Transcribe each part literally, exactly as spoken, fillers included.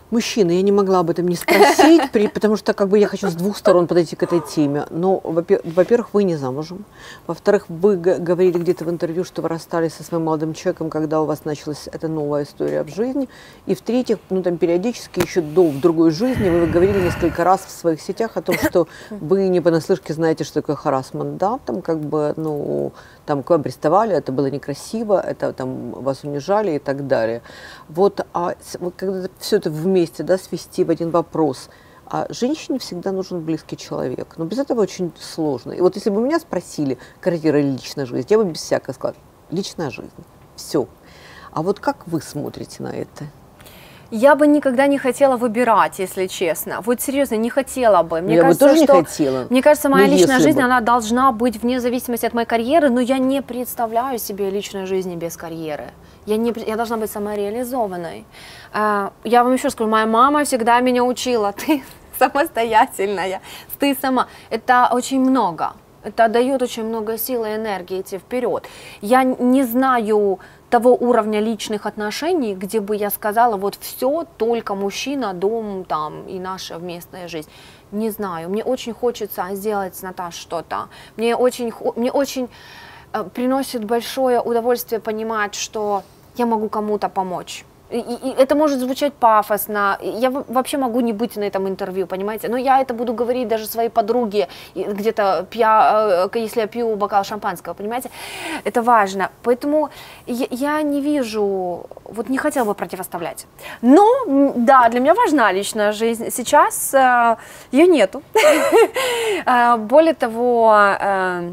Мужчины, я не могла об этом не спросить, при, потому что как бы я хочу с двух сторон подойти к этой теме. Но, во-первых, вы не замужем. Во-вторых, вы говорили где-то в интервью, что вы расстались со своим молодым человеком, когда у вас началась эта новая история в жизни. И в-третьих, ну там периодически еще до в другой жизни вы говорили несколько раз в своих сетях о том, что вы не понаслышке знаете, что такое харассмент, да, там как бы, ну, там к вам приставали, это было некрасиво, это там вас унижали и так далее. Вот, а вот когда все это вместе, да, свести в один вопрос, а женщине всегда нужен близкий человек, но без этого очень сложно. И вот если бы меня спросили, карьера или личная жизнь, я бы без всякого сказала, личная жизнь, все. А вот как вы смотрите на это? Я бы никогда не хотела выбирать, если честно. Вот серьезно, не хотела бы. Мне я кажется, бы тоже что, не хотела. Мне кажется, моя личная жизнь, бы. она должна быть вне зависимости от моей карьеры, но я не представляю себе личной жизни без карьеры. Я, не, я должна быть самореализованной. Я вам еще скажу, моя мама всегда меня учила, ты самостоятельная, ты сама. Это очень много. Это дает очень много сил и энергии идти вперед. Я не знаю того уровня личных отношений, где бы я сказала, вот все, только мужчина, дом там и наша совместная жизнь. Не знаю, мне очень хочется сделать с Наташей что-то. Мне очень, мне очень э, приносит большое удовольствие понимать, что я могу кому-то помочь. И, и это может звучать пафосно, я вообще могу не быть на этом интервью, понимаете, но я это буду говорить даже своей подруге, где-то, если я пью бокал шампанского, понимаете, это важно, поэтому я, я не вижу, вот не хотела бы противоставлять, но, да, для меня важна личная жизнь, сейчас э, ее нету, более того, э,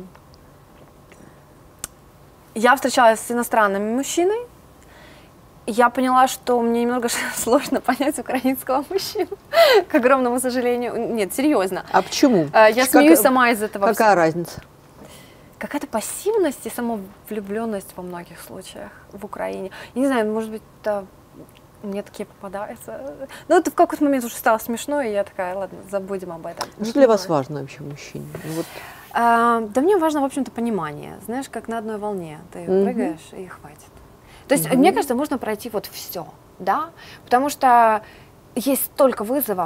я встречалась с иностранными мужчинами. Я поняла, что мне немного сложно понять украинского мужчину, к огромному сожалению. Нет, серьезно. А почему? Я как, смеюсь сама из этого. Какая всего. разница? Какая-то пассивность и самовлюбленность во многих случаях в Украине. Я не знаю, может быть, это мне такие попадаются. Но это в какой-то момент уже стало смешно, и я такая, ладно, забудем об этом. Что для вас важно вообще мужчине? Вот. А, да мне важно, в общем-то, понимание. Знаешь, как на одной волне. Ты mm-hmm. прыгаешь, и хватит. То есть, mm-hmm. мне кажется, можно пройти вот все, да, потому что есть столько вызовов.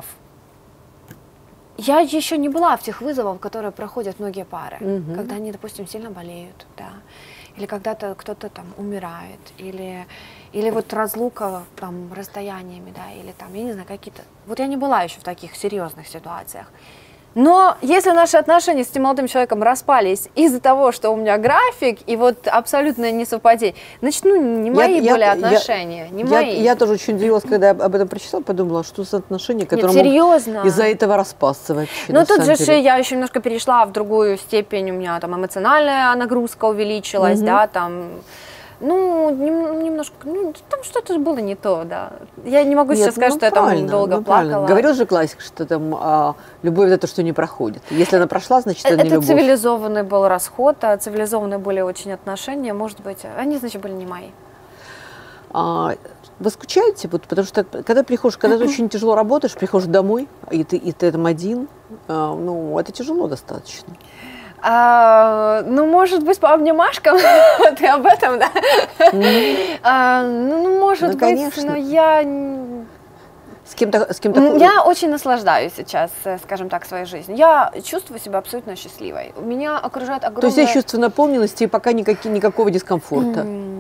Я еще не была в тех вызовах, которые проходят многие пары, mm-hmm. когда они, допустим, сильно болеют, да, или когда-то кто-то там умирает, или, или вот разлука там расстояниями, да, или там, я не знаю, какие-то. Вот я не была еще в таких серьезных ситуациях. Но если наши отношения с этим молодым человеком распались из-за того, что у меня график и вот абсолютное несовпадение, значит, ну, не мои я, были я, отношения, я, не я, мои. Я тоже очень удивилась, когда я об этом прочитала, подумала, что за отношения, которые могут из-за этого распасться вообще. Ну, тут же деле. я еще немножко перешла в другую степень, у меня там эмоциональная нагрузка увеличилась, угу. да, там... Ну, немножко, ну, там что-то было не то, да. Я не могу Нет, сейчас сказать, ну, что я там долго ну, плакала. Говорил же классик, что там а, любовь это то, что не проходит. Если она прошла, значит, это, это не любовь. Это цивилизованный был расход, а цивилизованные были очень отношения, может быть, они, значит, были не мои. А, вы скучаете? Вот, потому что когда приходишь, когда ты очень тяжело работаешь, приходишь домой, и ты, и ты там один, а, ну, это тяжело достаточно. А, ну, может быть, по обнимашкам, ты об этом, да? Mm-hmm. а, ну, может ну, быть, конечно. Но я... С кем-то, с кем-то... Я очень наслаждаюсь сейчас, скажем так, своей жизнью. Я чувствую себя абсолютно счастливой. Меня окружает огромное... То есть есть чувство наполненности и пока никакие, никакого дискомфорта? Mm.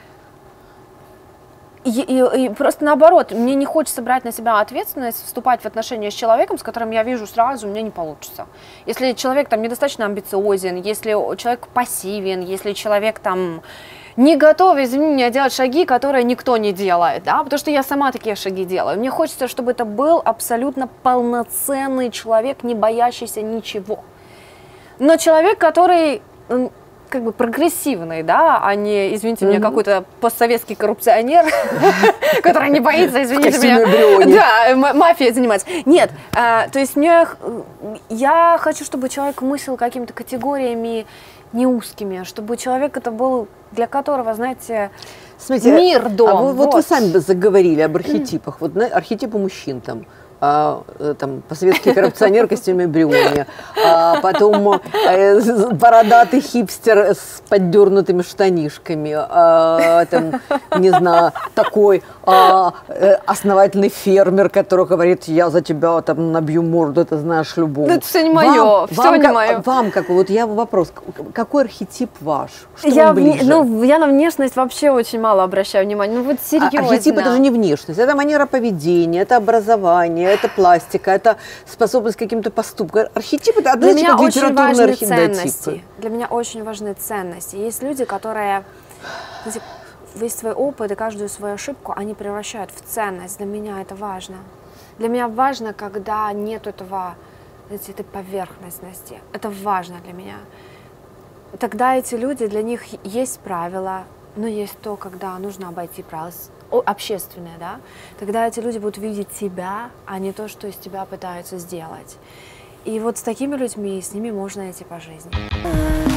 И, и, и просто наоборот, мне не хочется брать на себя ответственность, вступать в отношения с человеком, с которым я вижу сразу, у меня не получится. Если человек там недостаточно амбициозен, если человек пассивен, если человек там не готов, извини меня, делать шаги, которые никто не делает, да, потому что я сама такие шаги делаю. Мне хочется, чтобы это был абсолютно полноценный человек, не боящийся ничего. Но человек, который... как бы прогрессивный, да, а не, извините mm-hmm. меня, какой-то постсоветский коррупционер, который не боится, извините меня, да, мафией заниматься. Нет, то есть мне, я хочу, чтобы человек мыслил какими-то категориями не узкими, чтобы человек это был, для которого, знаете, мир, дом. Вот вы сами заговорили об архетипах, вот архетипы мужчин там, а, там, по-советски коррупционер в костюме Бриони, а потом а, бородатый хипстер с поддернутыми штанишками, а, там, не знаю, такой а, основательный фермер, который говорит, я за тебя там набью морду, это знаешь, любому. Это все не мое, все вам, не как, мое. Вам как, вот я вопрос, какой архетип ваш? Что я, вам ближе? Ну, я на внешность вообще очень мало обращаю внимания, ну вот серьезно. А, архетип это же не внешность, это манера поведения, это образование, это пластика, это способность к каким-то поступкам. Архетип это для меня как очень важны архетипы. ценности. Для меня очень важны ценности. Есть люди, которые, знаете, весь свой опыт и каждую свою ошибку они превращают в ценность. Для меня это важно. Для меня важно, когда нет этого, знаете, этой поверхностности. Это важно для меня. Тогда эти люди, для них есть правила, но есть то, когда нужно обойти правила. Общественное, да, тогда эти люди будут видеть тебя, а не то, что из тебя пытаются сделать. И вот с такими людьми, с ними можно идти по жизни.